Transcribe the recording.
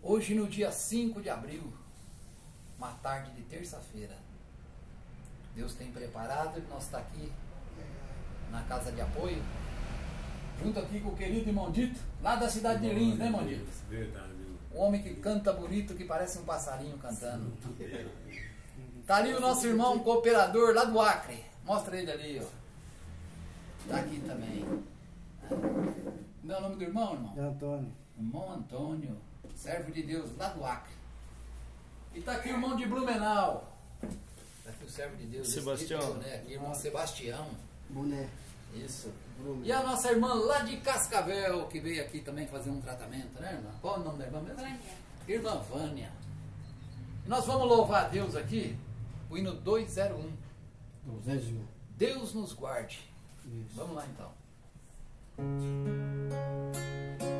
Hoje, no dia 5 de abril, uma tarde de terça-feira, Deus tem preparado e nós estamos aqui na casa de apoio, junto aqui com o querido irmão Dito, lá da cidade de Lins, né, irmão Dito? Verdade, meu. Um homem que canta bonito, que parece um passarinho cantando. Tá ali o nosso irmão cooperador lá do Acre. Mostra ele ali, ó. Tá aqui também. Como é o nome do irmão, irmão? É Antônio. Irmão Antônio, servo de Deus lá do Acre. E tá aqui o irmão de Blumenau. Tá aqui o servo de Deus. Sebastião. Né? Aqui, irmão Sebastião. Boné. Isso. E a nossa irmã lá de Cascavel, que veio aqui também fazer um tratamento, né, irmã? Qual é o nome da irmã mesmo? Vânia. Irmã Vânia. E nós vamos louvar a Deus aqui, o hino 201. Deus nos guarde. Isso. Vamos lá então.